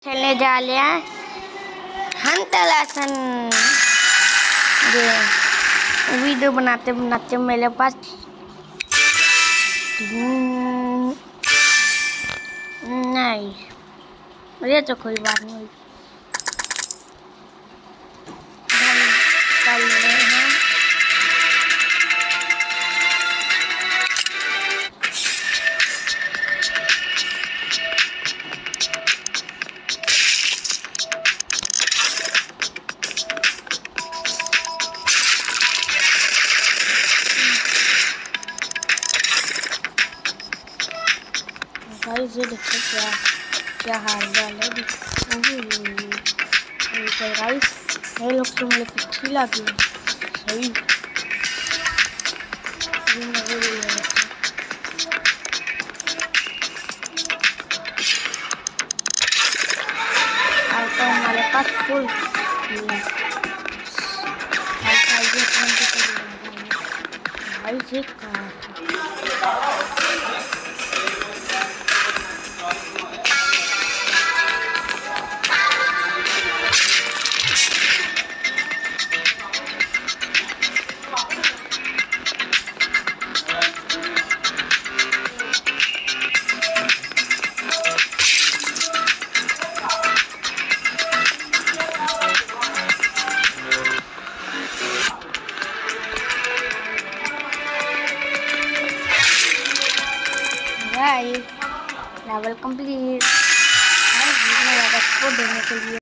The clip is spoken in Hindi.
खेलने जा रहे हैं हंतलासन। ये वीडियो बनाते बनाते मेरे पास नहीं, ये तो कोई बात नहीं हुई। चल रहे हैं गाइस, ये देखो क्या हाल है। गाइस ये लोग तो मेरे पीछे लगे सही। हमारे पास फुल लेवल कंप्लीट। देने के लिए